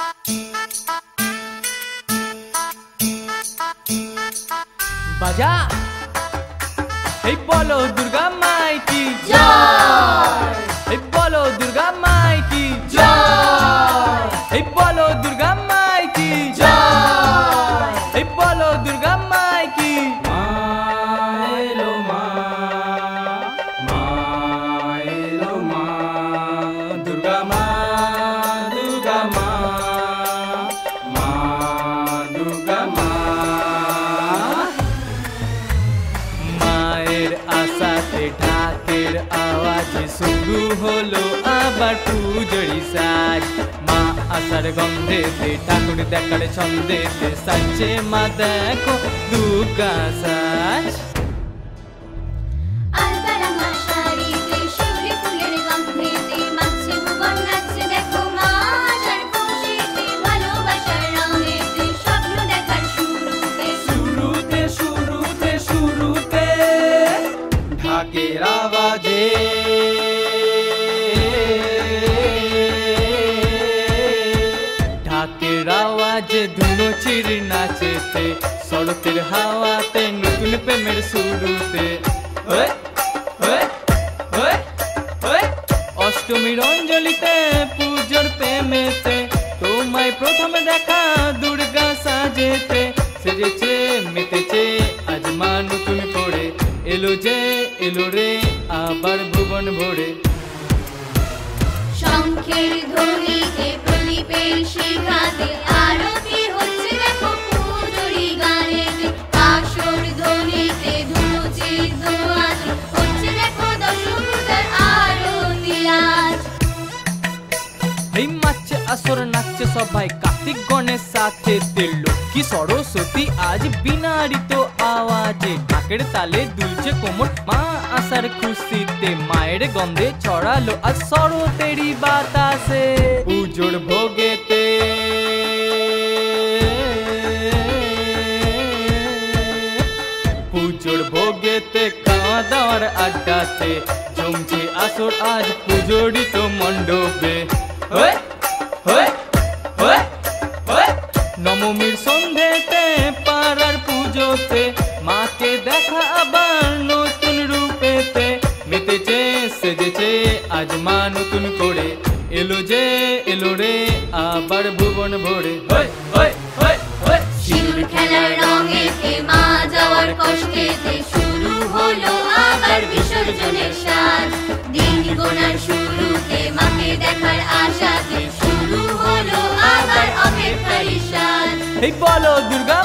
বাজা এই বলো দুর্গা মাই কি জয়, এই বলো দুর্গা মাই কি জয়, এই বলো দুর্গা মাই কি জয়, এই বলো দুর্গা মাই কি। মা এলো মা, মা এলো মা, দুর্গা মা, দুর্গা মা, মা দুর্গা মা। মায়ের আশাতে ঢাকের আওয়াজ শুরু হলো আবার পুজোরি সাজ। মা আসার গন্ধেতে ঠাকুর দেখার ছন্দেতে সাজছে মা দেখো দুর্গা সাজ। ঢাকের আওয়াজে ঢাকের আওয়াজে ধুনো চির নাচেতে সড়কের হাওয়াতে নতুন প্রেমের শুরুতে। অষ্টমীর অঞ্জলিতে পূজোর প্রেমেতে তোমায় প্রথম দেখা দুর্গা সাজেতে সেজেছে মেতেছে আজ মা নতুন করে এলো যে এলো রে আবার ভুবন ভরে। শঙ্খের ধ্বনিতে প্রদীপের শিখাতে আরতি হচ্ছে দেখো পুজোরি গানেতে। কাসর ধ্বনিতে ধুনুচির দোয়াতে হচ্ছে দেখো দশমুদার আরতি আজ। এই মাচ্ছে আসর নাচছে সবাই কার্তিক গণেশ সাথে লক্ষ্মী সরস্বতী আজ বিনারিত আওয়াজে ঢাকের তালে দুলছে কোমর মা আসার খুশিতে। মায়ের গন্ধে ছড়ালো আজ শরতেরই বাতাসে পুজোর ভোগেতে। পুজোর ভোগেতে খাওয়া দাওয়ার আড্ডাতে জমছে আসর আজ পুজোরই তো মণ্ডপে। নবমীর সন্ধেতে পাড়ার পুজোতে মাকে দেখা আবার নতুন রূপেতে মেতেছে সেজেছে আজ মা নতুন করে এলো যে এলো রে আবার ভুবন ভরে। সিঁদুর খেলার রঙেতে মা যাওয়ার কষ্টেতে শুরু হলো আবার বিসর্জনের সাজ। দিন গোনার শুরুতে মাকে দেখার আশাতে শুরু হলো আবার অপেক্ষার সাজ। এই বলো দুর্গা